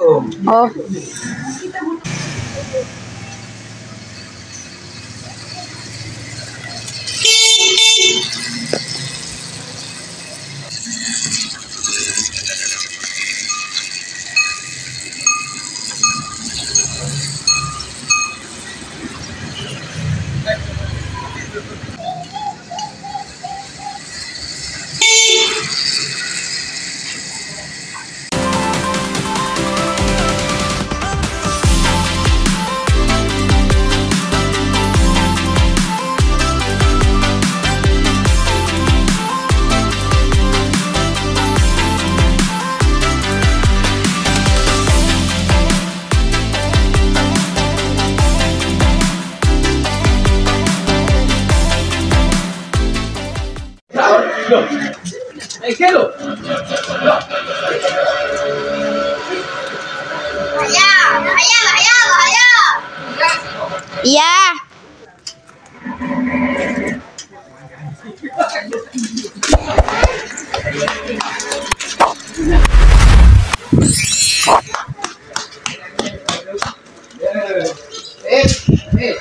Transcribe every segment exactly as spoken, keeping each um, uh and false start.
Oh. Eh, ¿qué lo? Bahaya, bahaya, bahaya, bahaya. Iya. Eh, eh.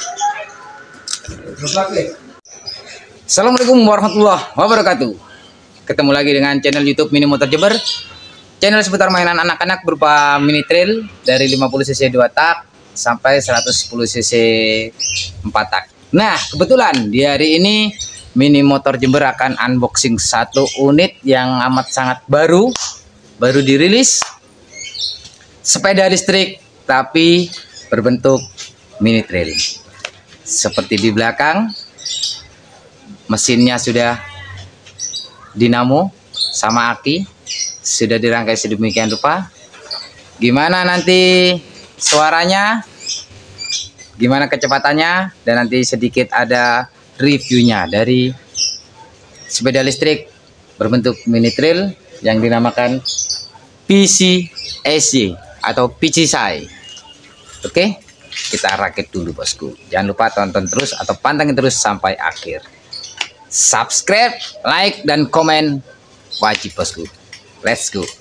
Assalamualaikum warahmatullahi wabarakatuh. Ketemu lagi dengan channel YouTube Mini Motor Jember. Channel seputar mainan anak-anak berupa mini trail dari lima puluh cc dua tak sampai seratus sepuluh cc empat tak. Nah, kebetulan di hari ini Mini Motor Jember akan unboxing satu unit yang amat sangat baru, baru dirilis. Sepeda listrik tapi berbentuk mini trail. Seperti di belakang, mesinnya sudah dinamo sama aki, sudah dirangkai sedemikian rupa. Gimana nanti suaranya, gimana kecepatannya, dan nanti sedikit ada reviewnya dari sepeda listrik berbentuk mini trail yang dinamakan P C S Y atau P C S I. Oke, kita rakit dulu bosku. Jangan lupa tonton terus atau pantengin terus sampai akhir. Subscribe, like, dan komen wajib bosku. Let's go.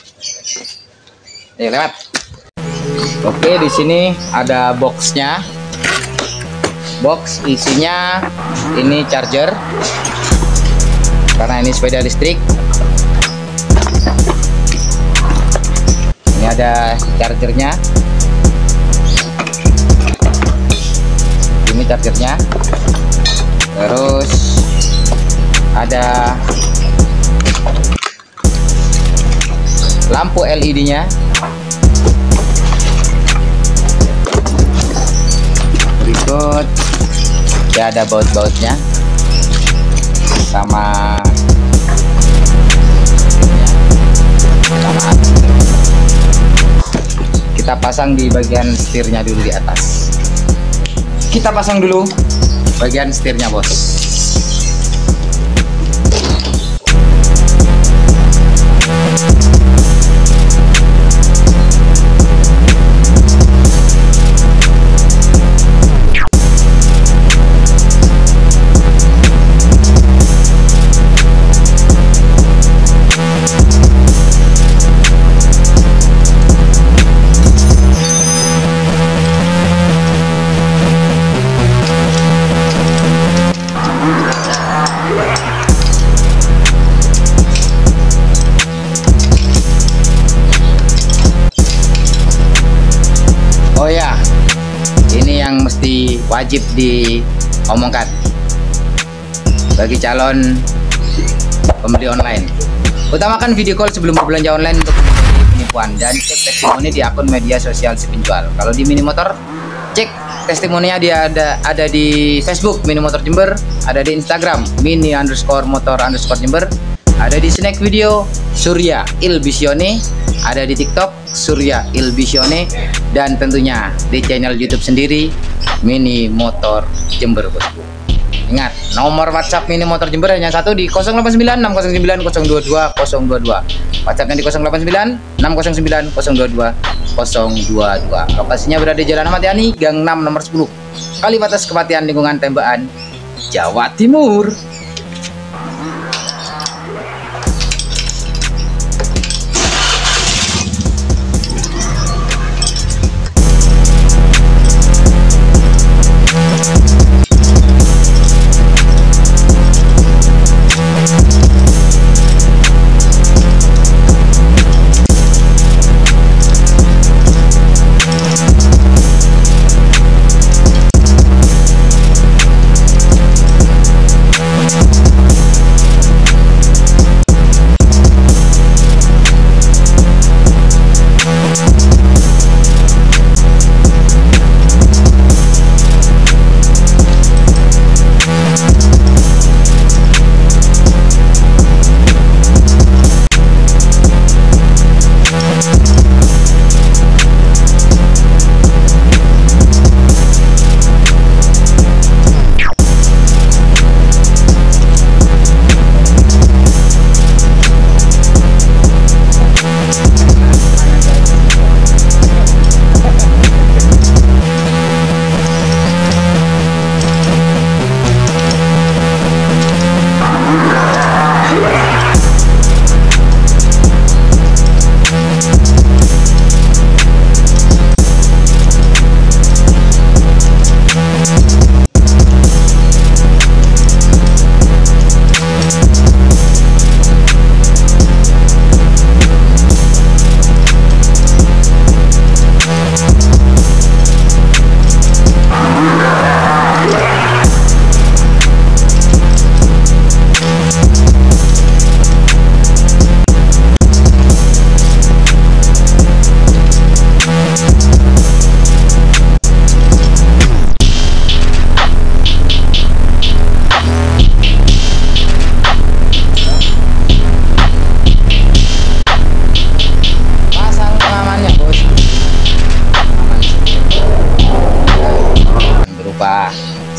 Ayo lewat. Oke, di sini ada boxnya. Box isinya ini charger. Karena ini sepeda listrik. Ini ada chargernya. Ini chargernya. Terus ada lampu L E D-nya. Berikut ya ada baut-bautnya sama sama kita pasang di bagian setirnya dulu di atas. Kita pasang dulu bagian setirnya bos. Oh ya, ini yang mesti wajib diomongkan bagi calon pembeli online. Utamakan video call sebelum berbelanja online untuk menghindari penipuan dan cek testimoni di akun media sosial si penjual. Kalau di Mini Motor, cek testimoninya dia ada ada di Facebook Mini Motor Jember, ada di Instagram Mini underscore Motor underscore Jember, ada di Snack Video Surya Ilbisione, ada di TikTok Surya Ilbisione, dan tentunya di channel YouTube sendiri Mini Motor Jember bosku. Ingat, nomor WhatsApp Mini Motor Jember hanya satu di nol delapan sembilan enam nol sembilan nol dua dua nol dua dua. WhatsAppnya di nol delapan sembilan enam nol sembilan nol dua dua nol dua dua. Lokasinya berada di Jalan Ahmad Yani, Gang enam nomor sepuluh, Kalibatas, Kepatihan, Lingkungan Tembakan, Jawa Timur.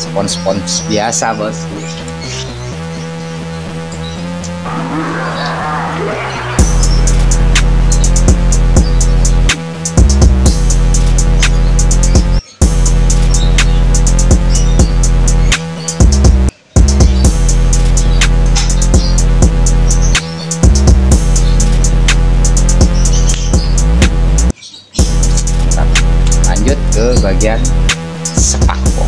spons-spons biasa, bos. Lanjut ke bagian spakbor.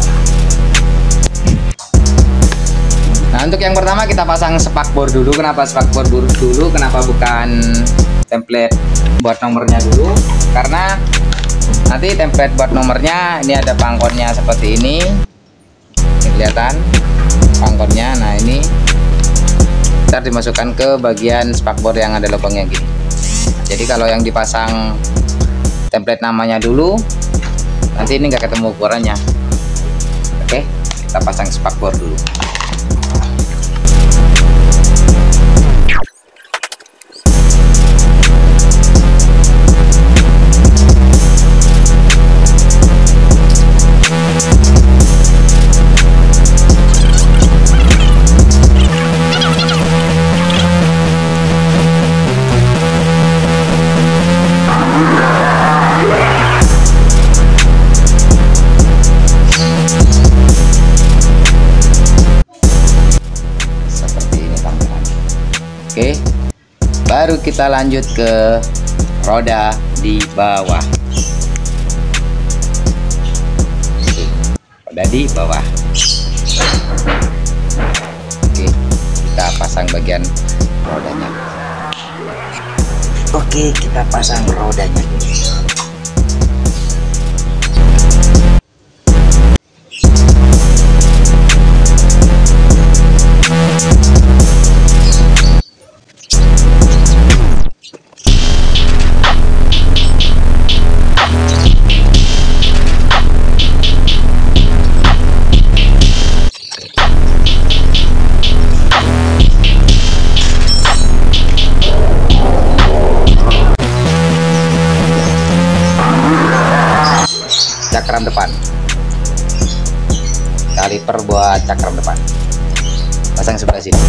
Nah, untuk yang pertama kita pasang spakbor dulu. Kenapa spakbor dulu? Kenapa bukan template buat nomornya dulu? Karena nanti template buat nomornya ini ada pangkonnya seperti ini. Ini kelihatan pangkonnya. Nah, ini ntar dimasukkan ke bagian spakbor yang ada lubangnya gini. Jadi kalau yang dipasang template namanya dulu, nanti ini nggak ketemu ukurannya. Oke, kita pasang spakbor dulu. Oke, baru kita lanjut ke roda di bawah. Oke, roda di bawah. Oke, kita pasang bagian rodanya. Oke, kita pasang rodanya dulu. Cakram depan, kaliper buat cakram depan, pasang sebelah sini.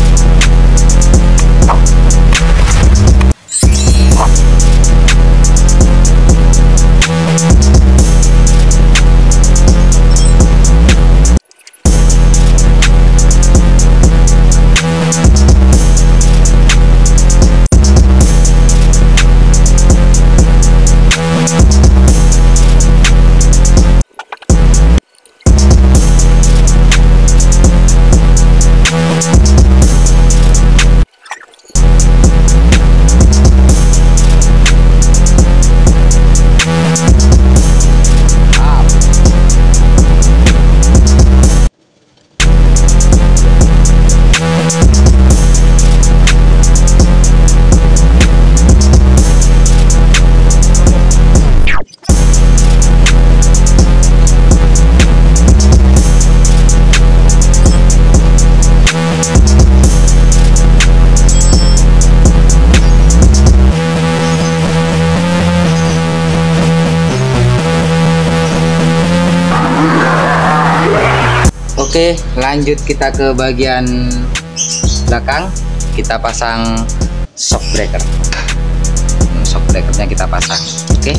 Oke, lanjut kita ke bagian belakang. Kita pasang shock breaker. Shock breakernya kita pasang. Oke.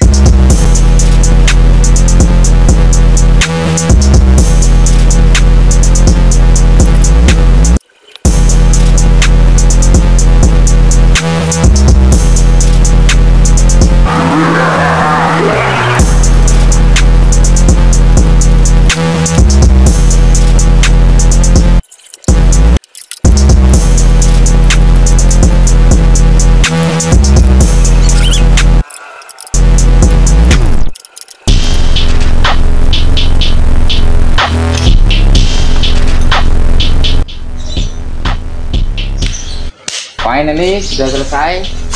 Finally sudah selesai.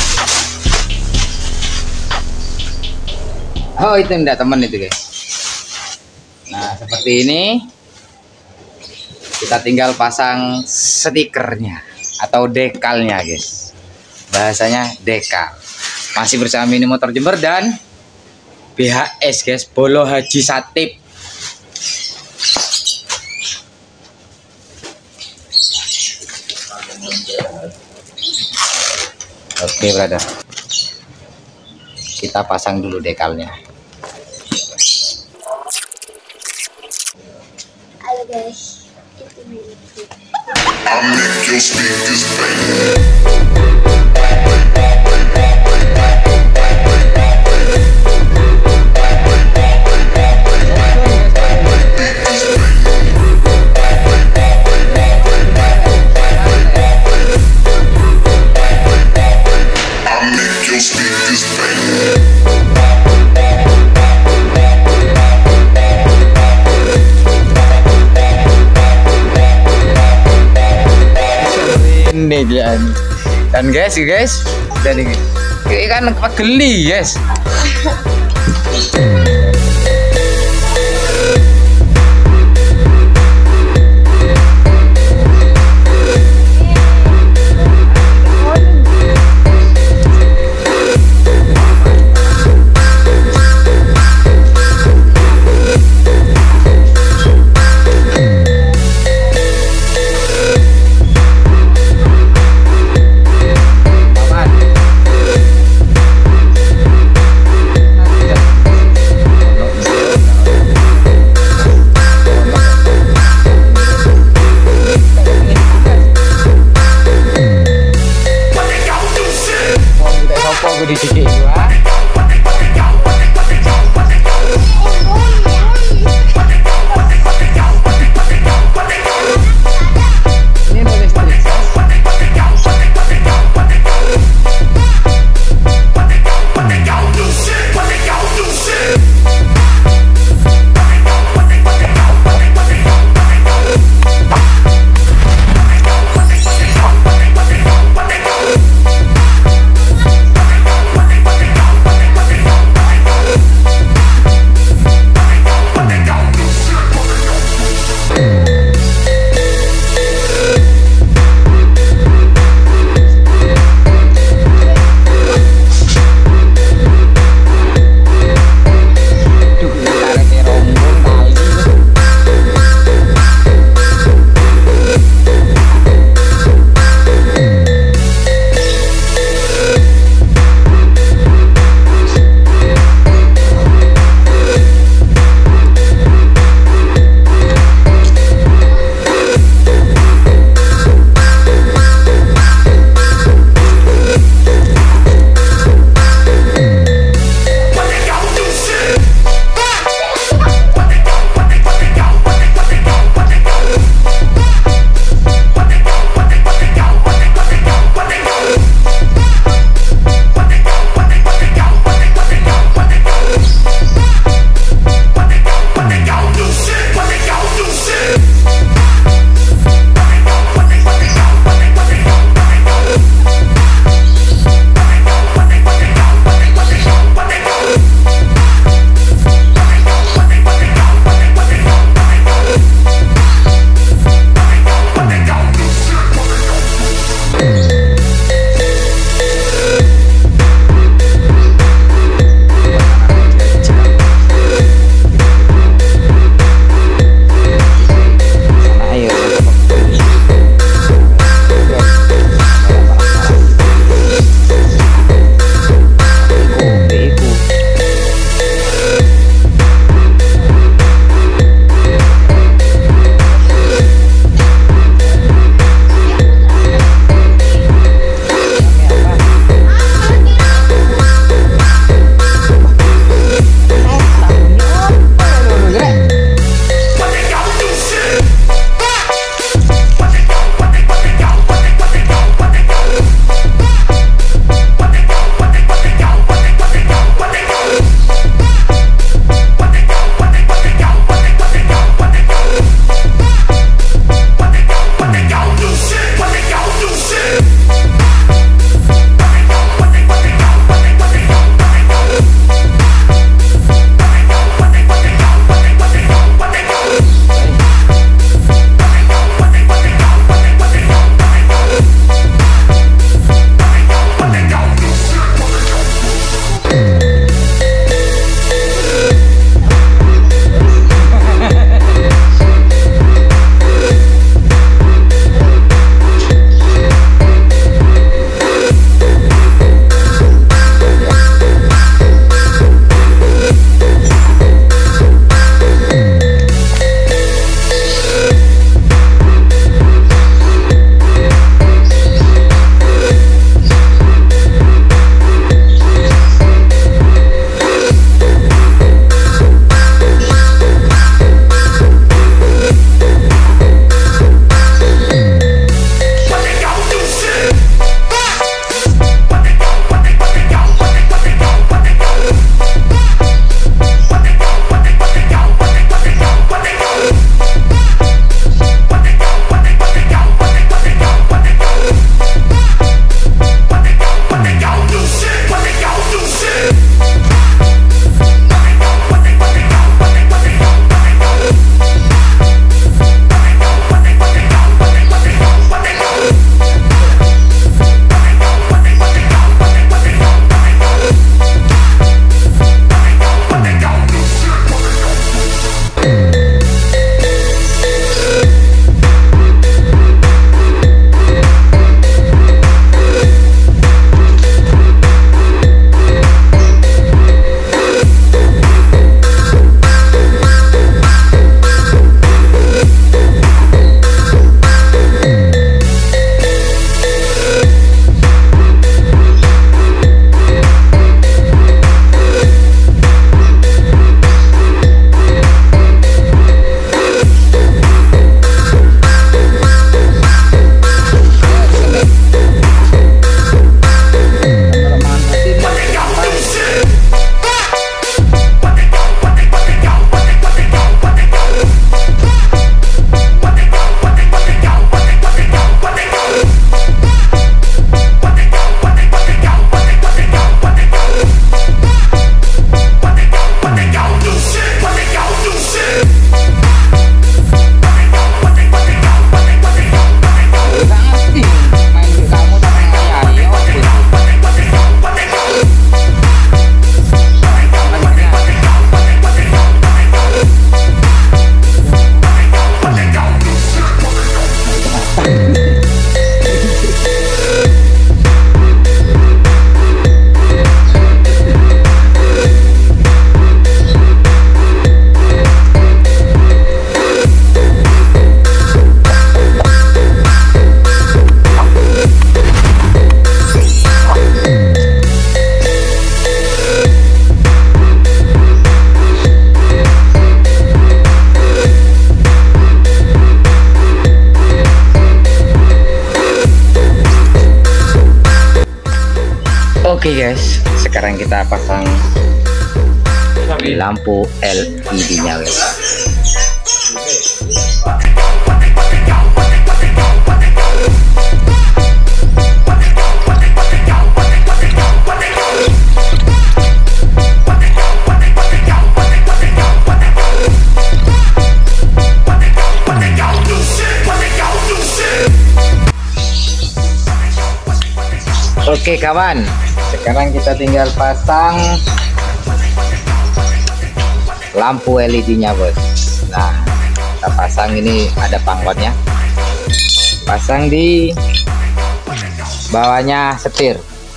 Oh, itu enggak teman itu guys. Nah, seperti ini. Kita tinggal pasang stikernya atau dekalnya guys. Bahasanya dekal. Masih bersama Mini Motor Jember dan B H S guys, Bolo Haji Satip. Oke, brother. Kita pasang dulu dekalnya. Halo guys, itu milik. I'll make your speakers bang. I'll make your speakers bang. Ini dia nih. Dan guys, guys, dan ini kayak kan geli, guys. sekarang kita pasang lampu L E D-nya, guys. Oke kawan, sekarang kita tinggal pasang lampu L E D-nya, bos. Nah, kita pasang, ini ada pangkotnya. Pasang di bawahnya setir.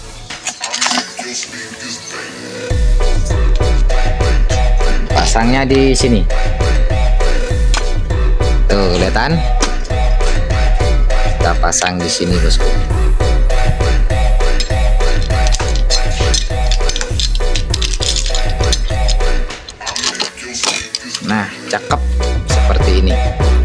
Pasangnya di sini. Tuh, kelihatan? Kita pasang di sini, bosku. Nah, cakep seperti ini.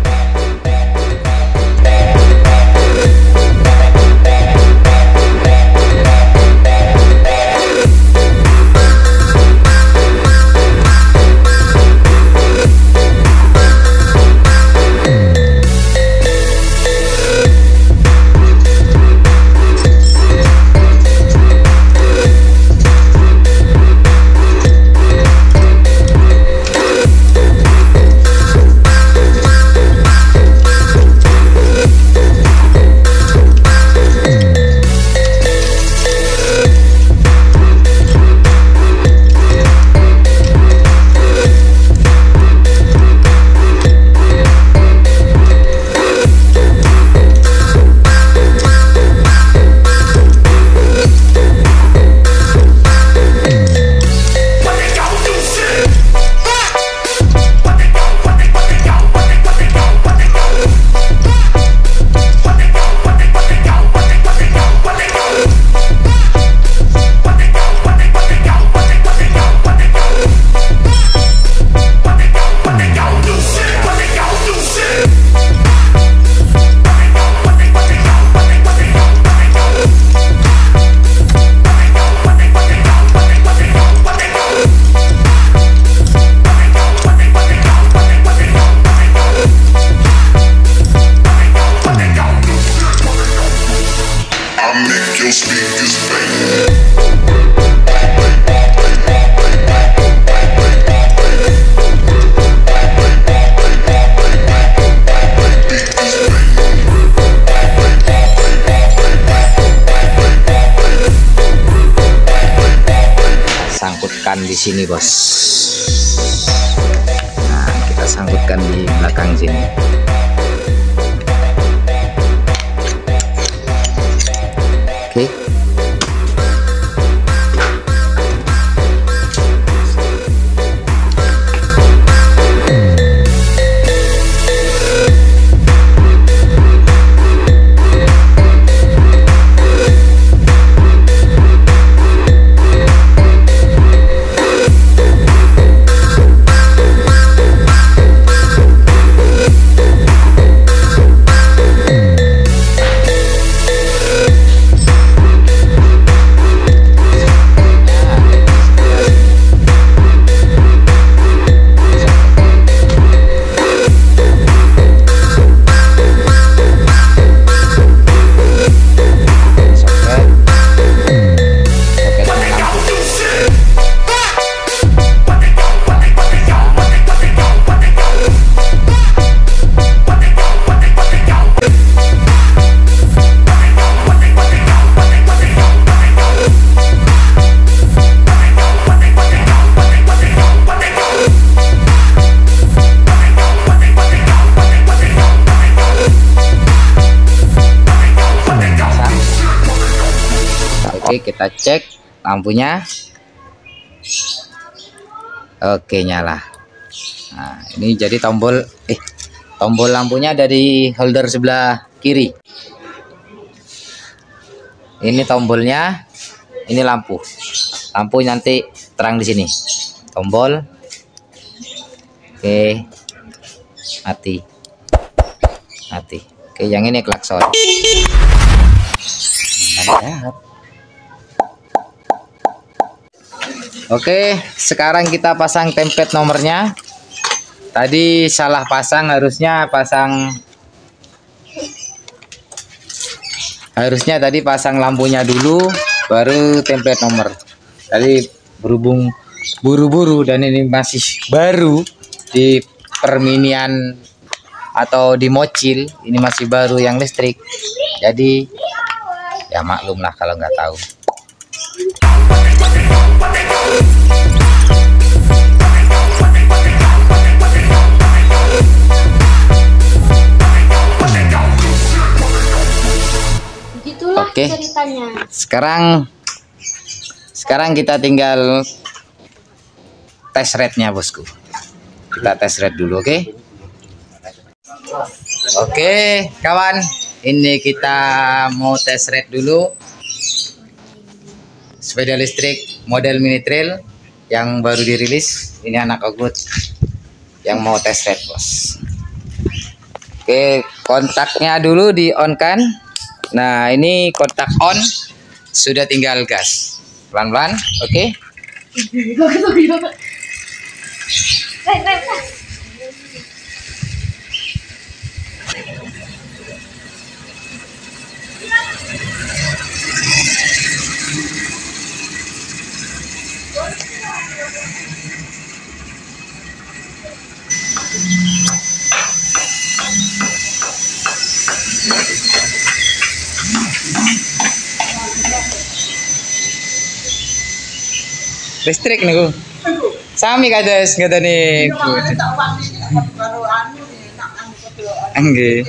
Sangkutkan di sini, bos. Nah, kita sangkutkan di belakang sini. Oke. Oke, kita cek lampunya. Oke, nyala. Nah, ini jadi tombol eh tombol lampunya dari holder sebelah kiri. Ini tombolnya, ini lampu. Lampu nanti terang di sini. Tombol. Oke. Mati. Mati. Oke, yang ini klakson. Mantap. Oke, sekarang kita pasang template nomornya. Tadi salah pasang, harusnya pasang harusnya tadi pasang lampunya dulu baru template nomor. Tadi berhubung buru-buru dan ini masih baru di perminian atau di mocil, ini masih baru yang listrik. Jadi ya maklumlah kalau nggak tahu. Begitulah Oke. ceritanya. Sekarang sekarang kita tinggal tes rate-nya, bosku. Kita tes rate dulu, oke? Oke, kawan. Ini kita mau tes rate dulu. Sepeda listrik model mini trail yang baru dirilis. Ini anak ogut yang mau tes rate, bos. Oke, kontaknya dulu di on kan. Nah, ini kontak on, sudah tinggal gas. Pelan-pelan, oke? Listrik nih, Bu. Sami kades kata nih. Nggih.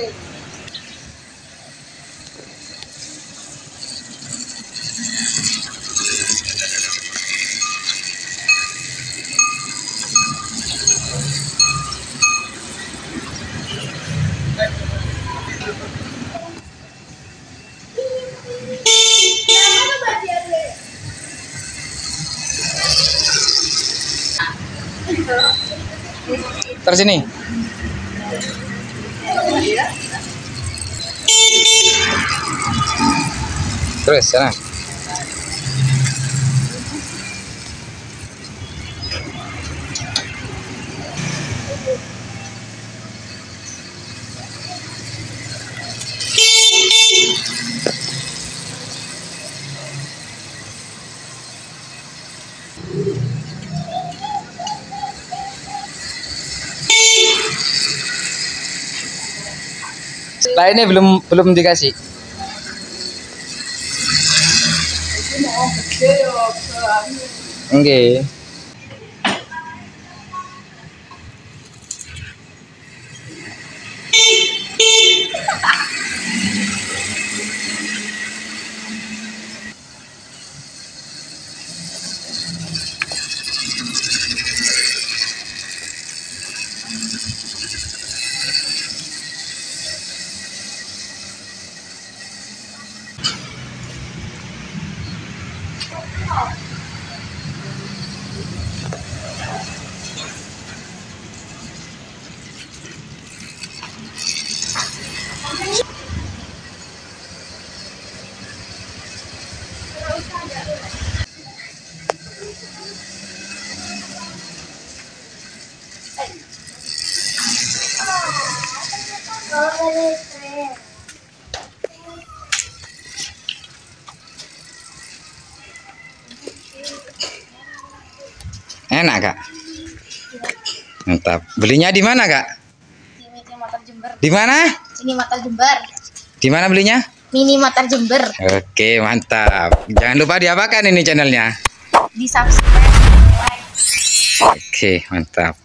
Terus sini. Terus sana. Setelah ini belum belum dikasih. Oke. Enak, Kak? Mantap. Belinya di mana, Kak? Di Mini Motor Jember. Di mana? Mini Motor Jember. Di mana belinya? Mini Motor Jember. Oke, mantap. Jangan lupa diapakan ini channelnya. Di subscribe. Like. Oke, mantap.